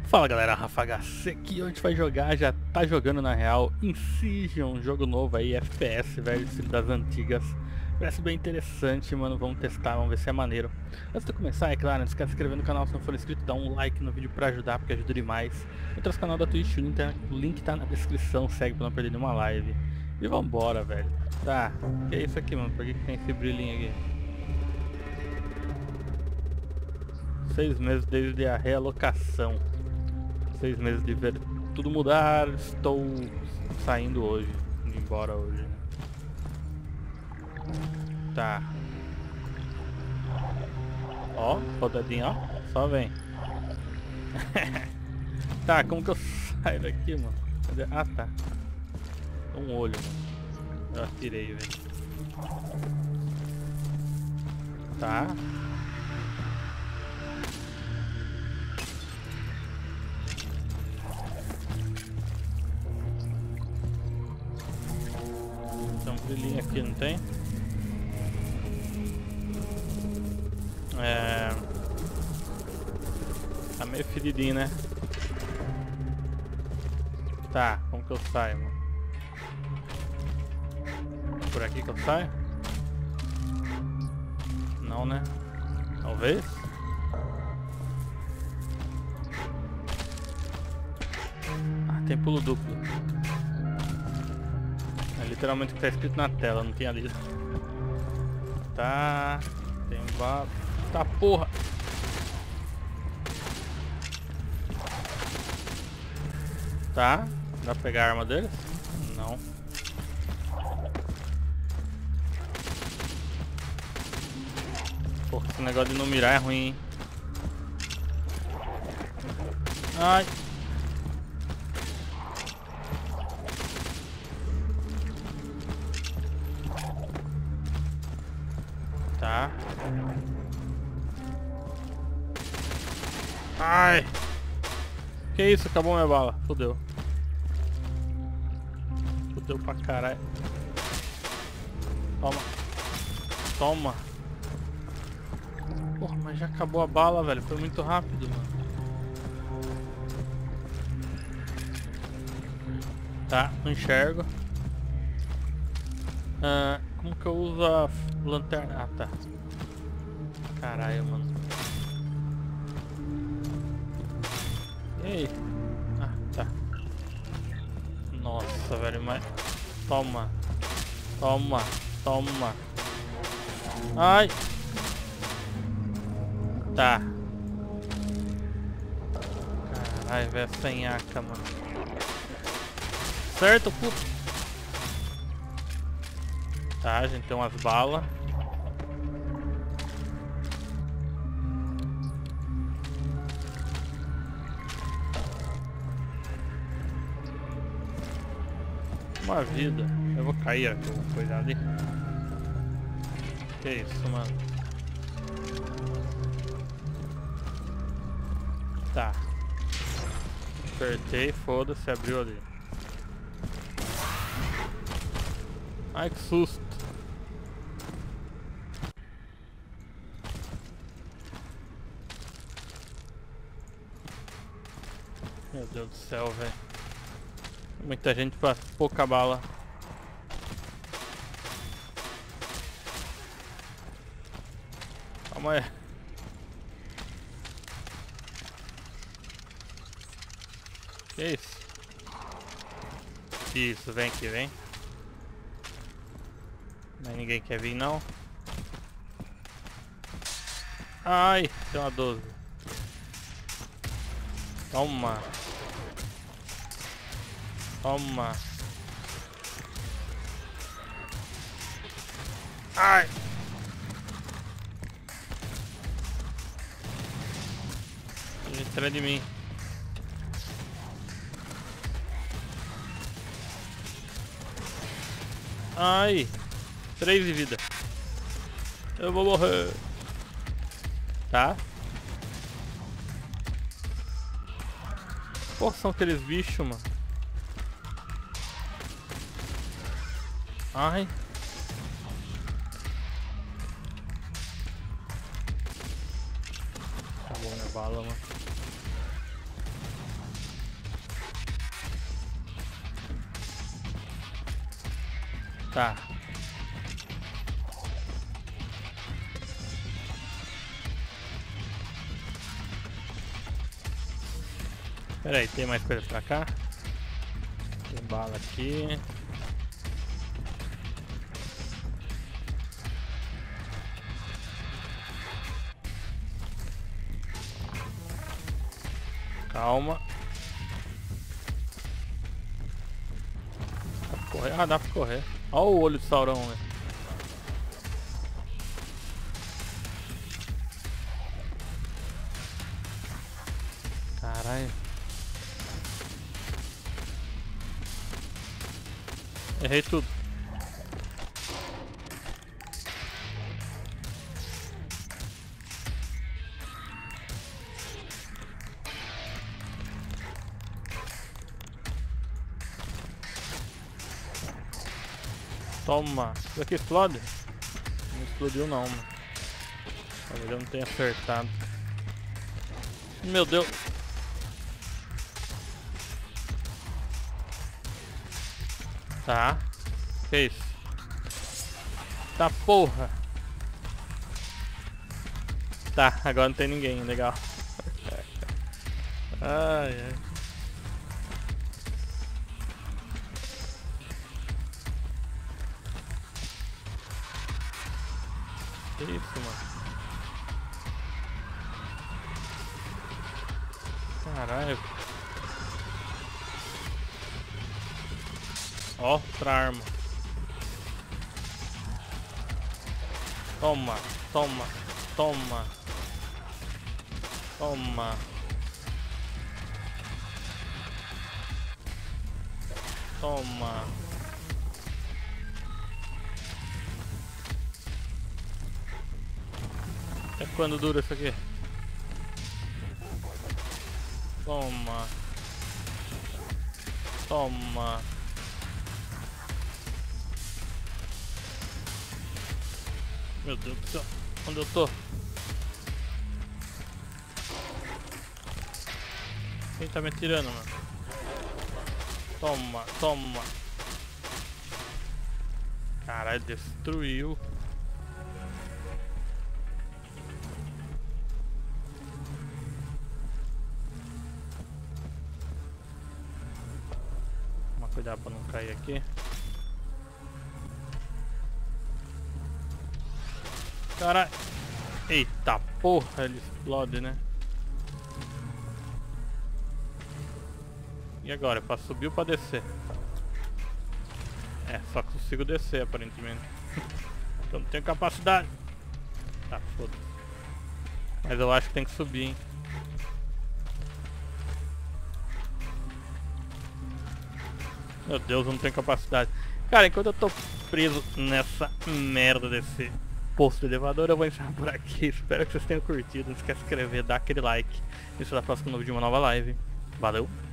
Fala galera, Rafa HC aqui, hoje a gente vai jogar, já tá jogando na real, Incision, um jogo novo aí, FPS, velho, estilo das antigas. Parece bem interessante, mano, vamos testar, vamos ver se é maneiro. Antes de começar, é claro, não esquece de se inscrever no canal se não for inscrito, dá um like no vídeo pra ajudar, porque ajuda demais. Entra no canal da Twitch, o link tá na descrição, segue pra não perder nenhuma live. E vambora, velho. Tá, que é isso aqui, mano, por que tem esse brilhinho aqui? 6 meses desde a realocação. 6 meses de ver tudo mudar, estou saindo hoje, indo embora hoje. Tá. Ó, rodadinha, ó, só vem. Tá, como que eu saio daqui, mano? Cadê? Ah, tá. Um olho, mano. Eu atirei, velho. Tá. Tem um brilhinho aqui, não tem? Tá meio feridinho, né? Tá, como que eu saio, mano? Por aqui que eu saio? Não, né? Talvez? Ah, tem pulo duplo. É literalmente o que tá escrito na tela, não tinha lido. Tá... Tem bala... Tá, porra! Tá, dá pra pegar a arma deles? Não. Porra, esse negócio de não mirar é ruim, hein? Ai! Tá. Ai! Que isso? Acabou minha bala. Fudeu. Fudeu pra caralho. Toma. Toma. Porra, mas já acabou a bala, velho. Foi muito rápido, mano. Tá, não enxergo. Como que eu uso a lanterna? Ah, tá. Caralho, mano. Ei. Ah, tá. Nossa, velho, mas... Toma. Toma. Toma. Ai. Tá. Caralho, velho, senhaca, mano. Certo, puto. Tá, a gente tem umas balas. Uma vida. Eu vou cair aqui, eu vou cuidar ali. Que isso, mano? Tá. Apertei, foda-se, abriu ali. Ai, que susto. Meu Deus do céu, velho. Muita gente pra pouca bala. Calma aí. Que isso? Isso, vem aqui, vem. Mas ninguém quer vir, não. Ai, tem uma 12. Toma. Toma. Ai. Ele atrás de mim. Ai. 3 de vida. Eu vou morrer. Tá. Porra, são aqueles bichos, mano. Ai. Acabou minha bala, mano. Tá. Pera aí, tem mais coisa pra cá? Tem bala aqui. Calma. Dá pra correr? Ah, dá pra correr. Olha o olho de Sauron, né? Caralho. Errei tudo. Toma. Isso aqui explode? Não explodiu não, mano. Talvez eu não tenha acertado. Meu Deus. Tá. Que isso? Tá porra. Tá, agora não tem ninguém, legal. Ai, ai. Que isso, mano? Caralho. Ó, outra arma. Toma, toma, toma. Toma. Toma. Até quando dura isso aqui? Toma. Toma. Meu Deus do céu. Onde eu tô? Quem tá me atirando, mano? Toma, toma. Caralho, destruiu. Toma cuidado pra não cair aqui. Caralho. Eita porra, ele explode, né? E agora? Pra subir ou pra descer? É, só consigo descer aparentemente. Então não tenho capacidade. Tá, foda-se. Mas eu acho que tem que subir, hein? Meu Deus, eu não tenho capacidade. Cara, enquanto eu tô preso nessa merda desse posto de elevador, eu vou encerrar por aqui. Espero que vocês tenham curtido. Não esquece de se inscrever, dar aquele like. E se dá próximo vídeo de uma nova live. Valeu!